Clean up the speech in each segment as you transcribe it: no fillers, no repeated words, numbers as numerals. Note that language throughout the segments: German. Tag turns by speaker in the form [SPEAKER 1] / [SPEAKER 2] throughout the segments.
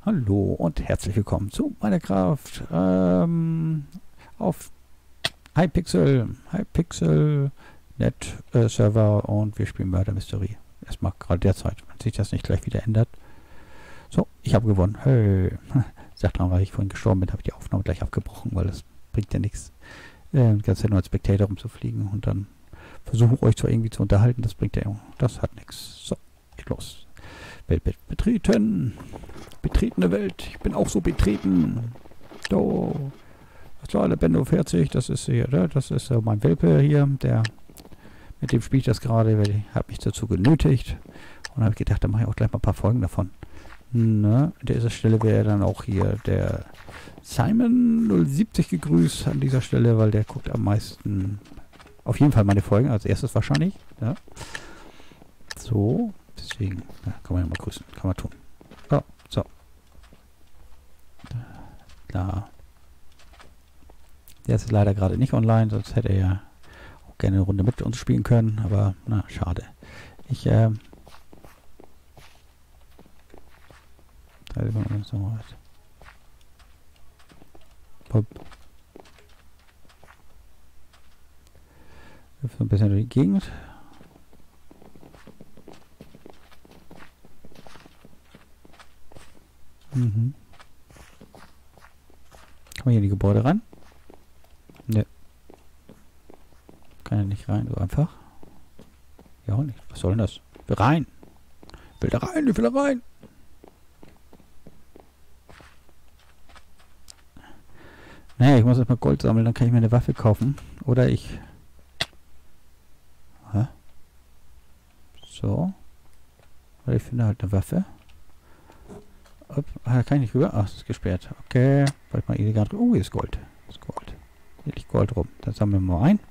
[SPEAKER 1] Hallo und herzlich willkommen zu Minecraft auf Hypixel Net Server und wir spielen Murder Mystery. Erstmal gerade derzeit, wenn sich das nicht gleich wieder ändert. So, ich habe gewonnen. Hey. Sagt dran, weil ich vorhin gestorben bin, habe ich die Aufnahme gleich abgebrochen, weil das bringt ja nichts, die ganze Zeit nur als Spectator rumzufliegen und dann versuchen euch zwar irgendwie zu unterhalten, das bringt ja, das hat nichts. So, geht los. Welt betreten. Betretene Welt. Ich bin auch so betreten. So. Das war der Bendo 40. Das ist hier, ne? Das ist mein Welpe hier. Mit dem spiele ich das gerade. Der hat mich dazu genötigt. Und habe ich gedacht, da mache ich auch gleich mal ein paar Folgen davon. Na, an dieser Stelle wäre dann auch hier der Simon 070 gegrüßt an dieser Stelle, weil der guckt am meisten, auf jeden Fall meine Folgen, als erstes wahrscheinlich. Ja. So, deswegen, ja, kann man ja mal grüßen, kann man tun. Oh, so. Da. Der ist leider gerade nicht online, sonst hätte er ja auch gerne eine Runde mit uns spielen können, aber na, schade. Ich, da ist uns noch was. Pop. So ein bisschen durch die Gegend. Mhm. Kann man hier in die Gebäude rein? Ne. Kann ja nicht rein, so einfach. Ja, nicht. Was soll denn das? Will rein. Will da rein, ich will da rein. Naja, ich muss erstmal Gold sammeln, dann kann ich mir eine Waffe kaufen. Oder ich... Hä? So. Oder ich finde halt eine Waffe. Da kann ich nicht rüber. Ach, das ist gesperrt. Okay. Wollte mal illegal drüber. Hier ist Gold. Hier ist Gold. Hier liegt Gold rum. Dann sammeln wir mal ein.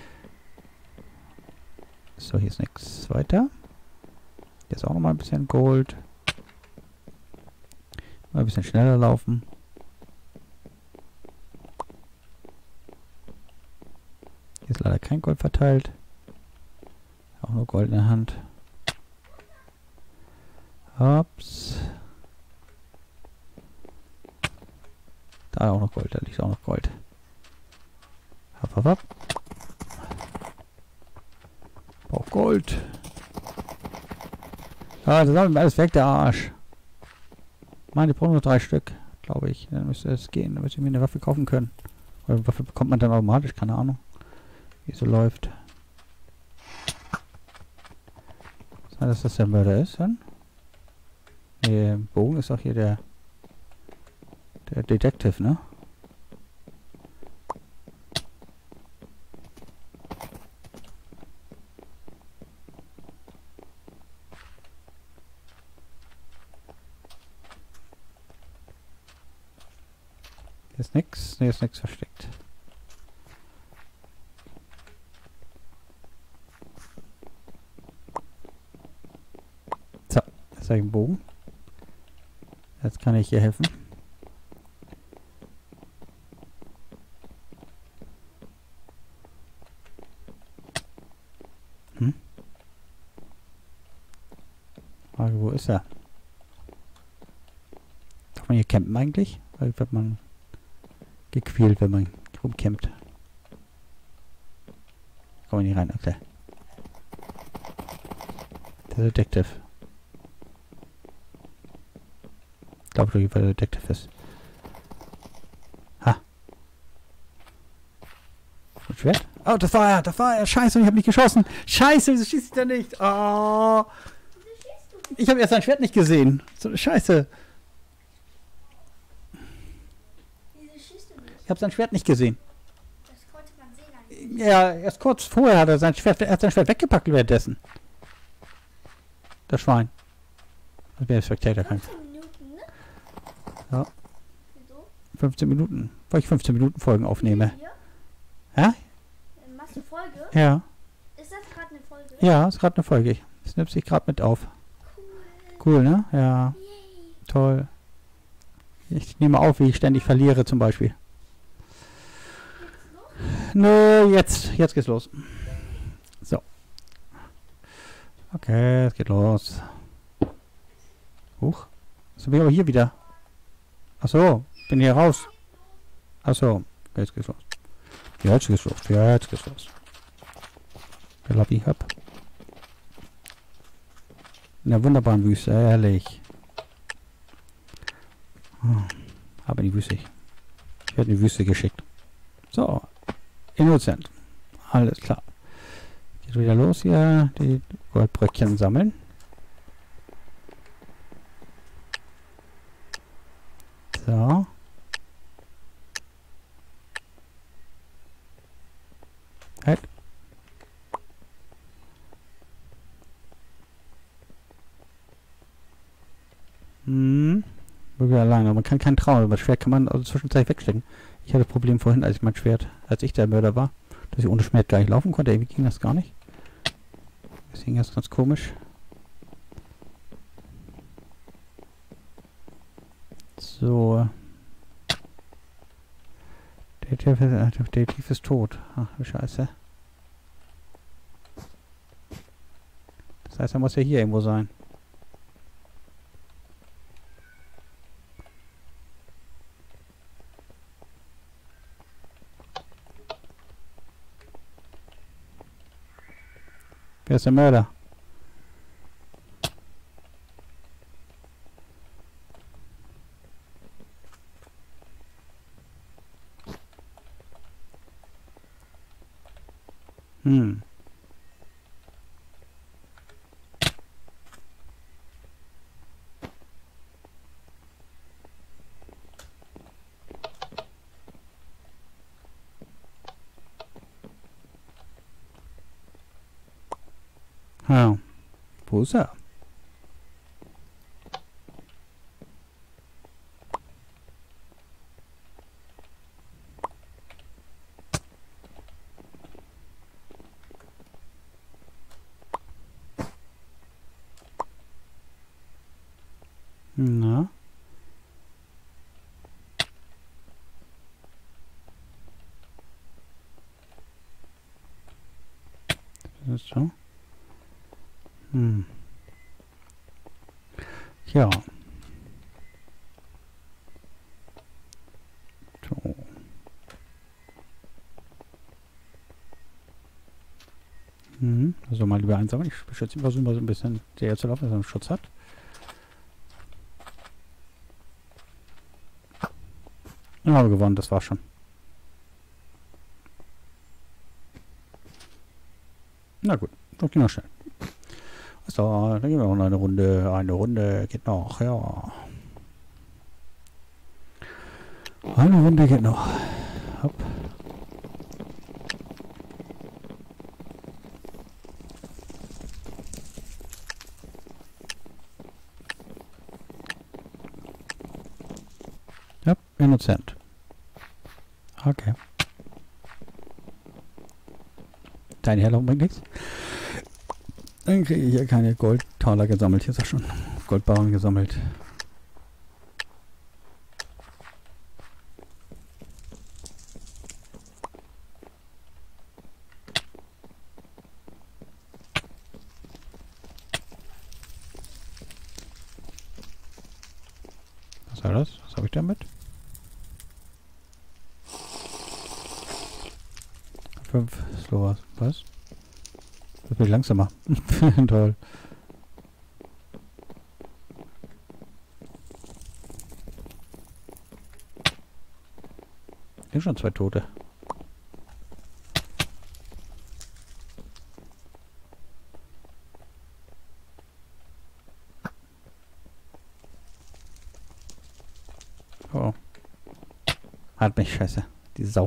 [SPEAKER 1] So, hier ist nichts weiter. Hier ist auch noch mal ein bisschen Gold. Mal ein bisschen schneller laufen. Hier ist leider kein Gold verteilt. Auch nur Gold in der Hand. Ups. Da auch noch Gold, da liegt auch noch Gold. Hopp, hopp, hopp. Braucht Gold. Ah, das haben wir alles weg, der Arsch. Mann, ich brauche nur 3 Stück, glaube ich. Dann müsste es gehen, damit wir mir eine Waffe kaufen können. Oder eine Waffe bekommt man dann automatisch, keine Ahnung. Wie es so läuft. Sein, dass das der Mörder ist, dann? Der Bogen ist auch hier der Detective, ne? Hier ist nix. Ne, ist nix versteckt. So, jetzt habe ich einen Bogen. Jetzt kann ich hier helfen. Frage, wo ist er? Darf man hier campen eigentlich? Weil wird man gequält, wenn man rumcampt. Kommen wir nicht rein, okay. Der Detective. Ich glaube, der Detective ist. Ha. Ein Schwert? Oh, das war er, das war er. Scheiße, ich habe nicht geschossen. Scheiße, wieso schießt ich da nicht? Oh. Ich habe erst sein Schwert nicht gesehen. So eine Scheiße.
[SPEAKER 2] Wieso schießt du nicht?
[SPEAKER 1] Ich habe sein Schwert nicht gesehen.
[SPEAKER 2] Das konnte man sehen eigentlich.
[SPEAKER 1] Ja, erst kurz vorher hat er sein Schwert weggepackt währenddessen. Das Schwein. Das wäre Spectator kann.
[SPEAKER 2] 15 Minuten, ne?
[SPEAKER 1] Ja.
[SPEAKER 2] Wieso?
[SPEAKER 1] 15 Minuten. Weil ich 15 Minuten Folgen aufnehme.
[SPEAKER 2] Hier?
[SPEAKER 1] Ja?
[SPEAKER 2] Machst du Folge?
[SPEAKER 1] Ja.
[SPEAKER 2] Ist das gerade eine Folge?
[SPEAKER 1] Ja, ist gerade eine Folge. Das nimmt sich gerade mit auf.
[SPEAKER 2] Cool.
[SPEAKER 1] Cool, ne? Ja.
[SPEAKER 2] Yay.
[SPEAKER 1] Toll. Ich nehme auf, wie ich ständig verliere zum Beispiel. Nö, jetzt geht's los. So. Okay, es geht los. Huch. Sind wir aber hier wieder. Achso, bin hier raus. Achso, jetzt geht's los. Jetzt geht's los. Jetzt geht's los. Der Lobby hab. In der wunderbaren Wüste, ehrlich. Aber in die Wüste. Ich werde in die Wüste geschickt. So. Innocent. Alles klar. Geht wieder los hier. Die Goldbröckchen sammeln. So. Halt. Wirklich alleine. Man kann keinen trauen, aber das Schwert kann man also zwischenzeitlich wegstecken. Ich hatte das Problem vorhin, als ich der Mörder war, dass ich ohne Schwert gar nicht laufen konnte. Irgendwie ging das gar nicht. Das ging jetzt ganz komisch. So. Der Detektiv ist tot. Ach, wie scheiße. Das heißt, er muss ja hier irgendwo sein. Wer ist der Mörder? Ja. Wo ist er? Na? Das ist so. Ja. So. Also mal lieber einsammeln. Ich beschütze ihn, versuche mal so ein bisschen der zu laufen, dass er einen Schutz hat. Ja, habe gewonnen, das war schon. Na gut, doch ging noch schnell. So, dann gehen wir noch eine Runde. Eine Runde geht noch, ja. Eine Runde geht noch. Hopp. Ja, Innocent. Okay. Deine Herrlauch bringt nichts. Dann kriege ich hier keine Goldtaler gesammelt. Hier ist er schon. Goldbarren gesammelt. Was war das? Was habe ich damit? 5 Slower. Was? Das wird langsamer. Toll. Hier schon 2 Tote. Oh. Hat mich scheiße. Die Sau.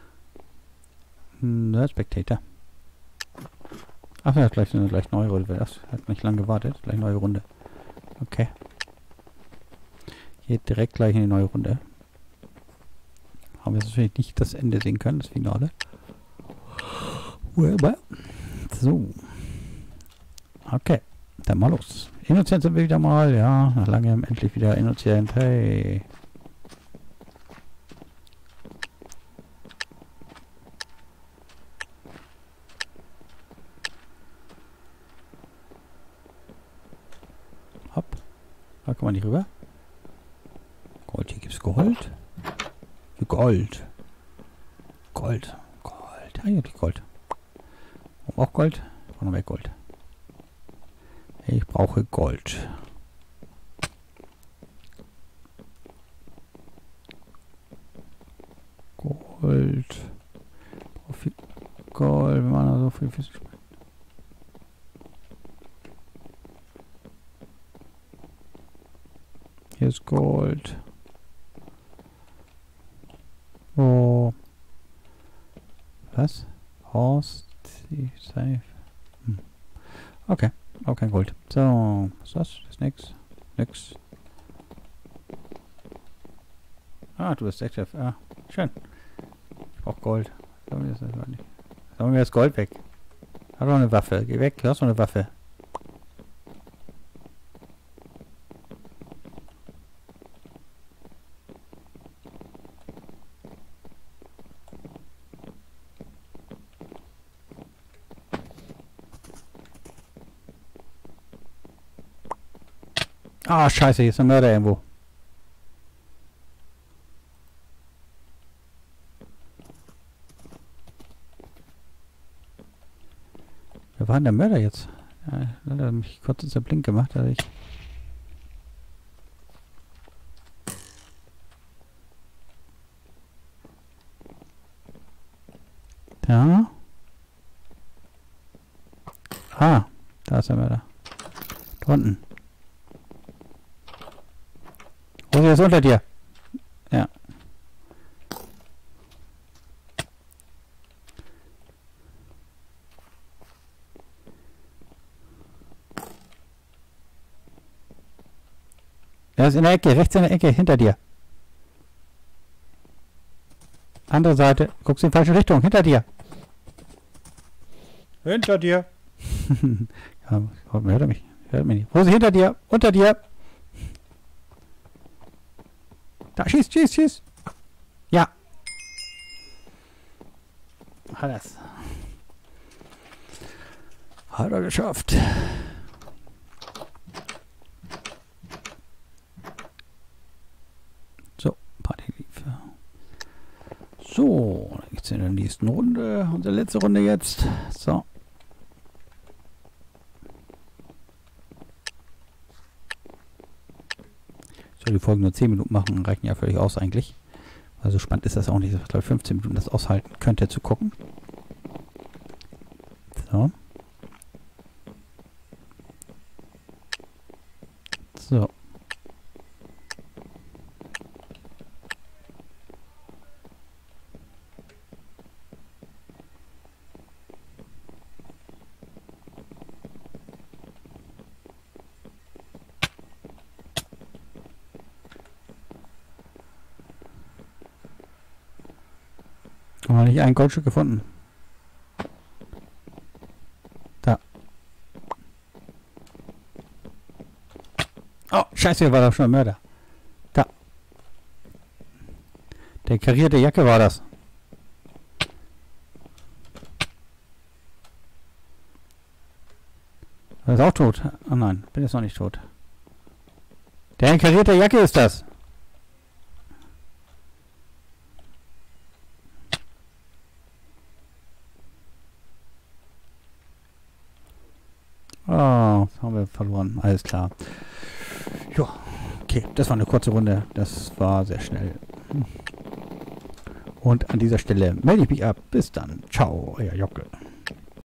[SPEAKER 1] Spectator. Ach ja, gleich eine neue Runde. Das hat nicht lange gewartet. Gleich neue Runde. Okay. Geht direkt gleich in die neue Runde. Haben wir natürlich nicht das Ende sehen können, das Finale. So. Okay. Dann mal los. Innocent sind wir wieder mal. Ja, nach langem endlich wieder Innocent. Hey. Hopp. Da kommen wir nicht rüber. Gold, hier gibt's Gold. Gold. Gold. Gold. Ah, hier hab ich Gold. Auch Gold? Ich brauche noch mehr Gold. Ich brauche Gold. Gold. Viel Gold. Wir machen so viel. Hier ist Gold. Oh. Was? Horse. Safe. Okay. Auch kein Gold. So. Was ist das? Das ist nix. Nix. Ah, du bist Deckchef. Ah, schön. Ich brauch Gold. Sagen wir das Gold weg. Hat doch eine Waffe. Geh weg. Du hast noch eine Waffe. Ah, scheiße, hier ist ein Mörder irgendwo. Wer war denn der Mörder jetzt? Ja, der hat mich kurz ins Blink gemacht, also ich. Da. Ah, da ist der Mörder. Da unten. Rosi ist unter dir. Ja. Er ist in der Ecke, rechts in der Ecke, hinter dir. Andere Seite. Guckst in die falsche Richtung, hinter dir. Hinter dir. Ja, hört er mich? Hört mich nicht. Rosi, hinter dir, unter dir. Da, schieß, schieß, schieß. Ja. Hat er's. Hat er geschafft. So, Party lief. So, dann geht's in der nächsten Runde. Unsere letzte Runde jetzt. So. Die Folgen nur 10 Minuten machen, reichen ja völlig aus eigentlich. Also spannend ist das auch nicht. Ich glaube 15 Minuten das aushalten könnte zu gucken. So. So. Haben wir nicht ein Goldstück gefunden? Da. Oh, scheiße, hier war doch schon ein Mörder. Da. Der karierte Jacke war das. Er ist auch tot. Oh nein, bin jetzt noch nicht tot. Der in karierter Jacke ist das. Oh, haben wir verloren. Alles klar. Ja, okay. Das war eine kurze Runde. Das war sehr schnell. Und an dieser Stelle melde ich mich ab. Bis dann. Ciao, euer Jockel.